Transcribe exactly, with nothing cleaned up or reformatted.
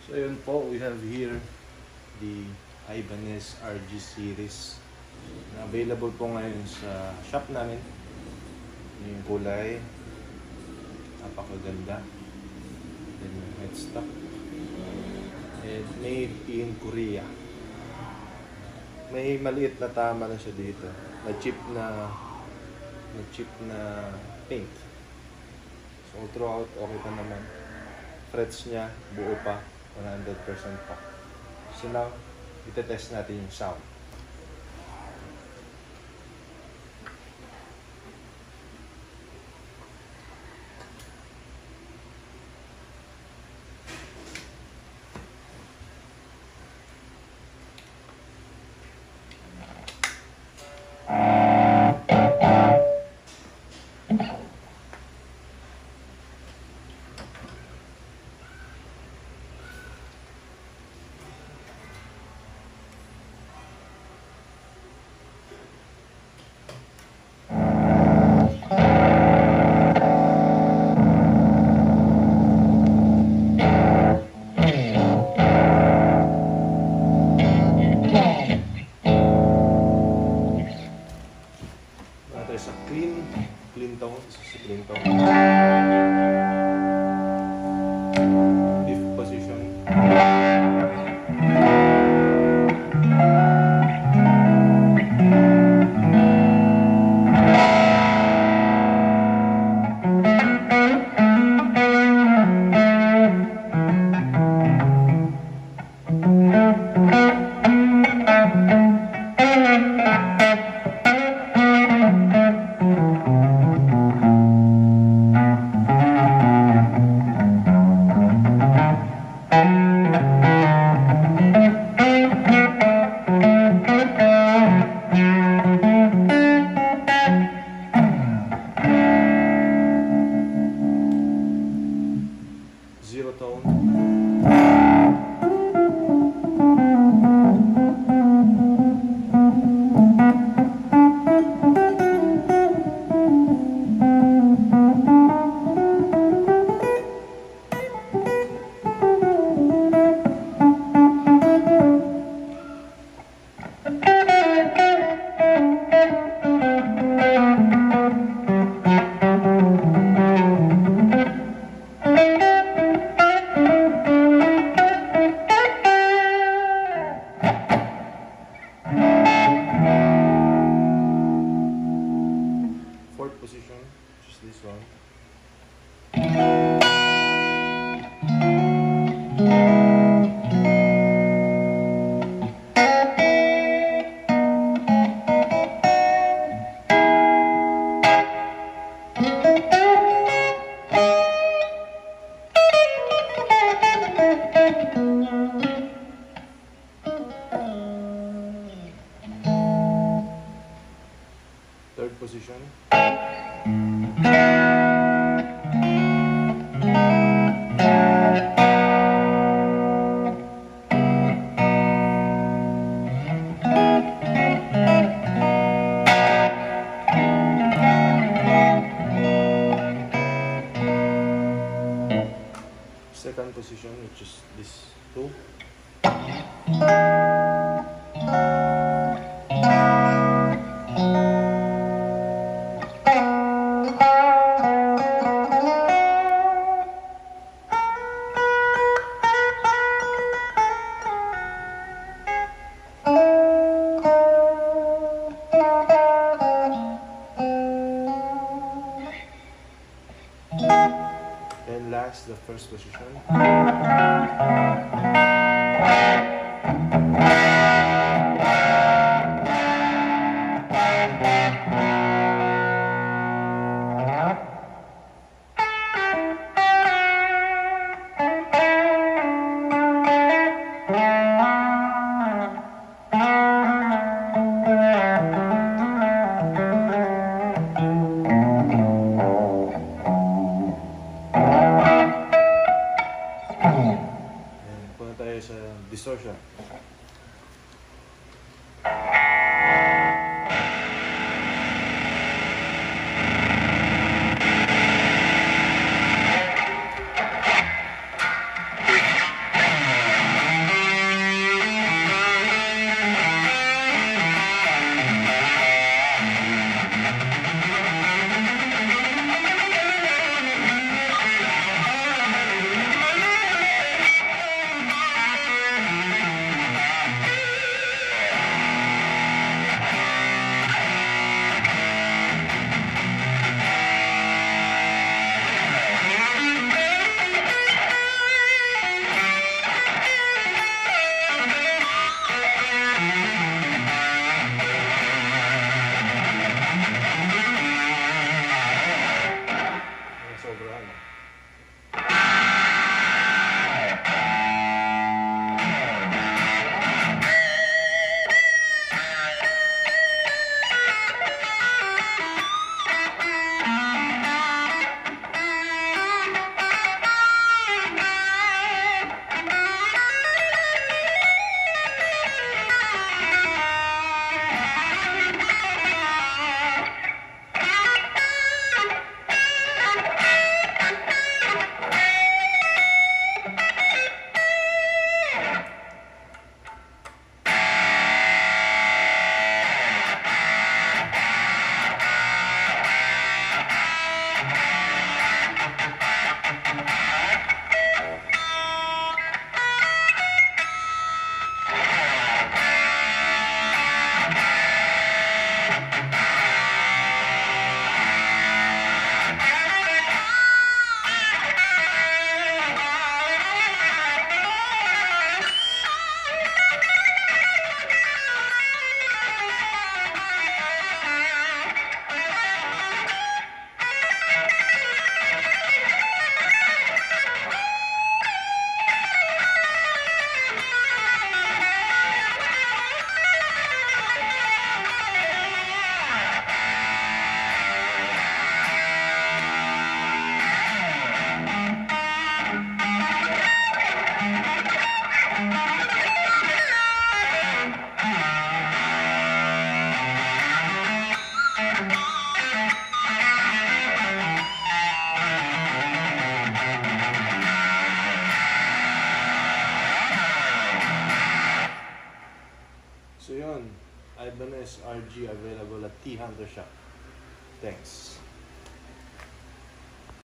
So yun po, we have here the Ibanez R G series na available po ngayon sa shop namin. Yung kulay, napakaganda. Then yung headstock, and made in Korea. May maliit na tama na siya dito, na chip na na chip na paint. So throughout okay pa naman. Frets niya buo pa, one hundred percent pa. So now, itetest natin yung sound. Sa clean, clean tone, isa sa clean tone. Fifth position. Zero tone. Fourth position, just this one. Third position. Second position, which is this two. And last, the first position. Distortion. Ibanez R G available at T-Hunter Shop. Thanks.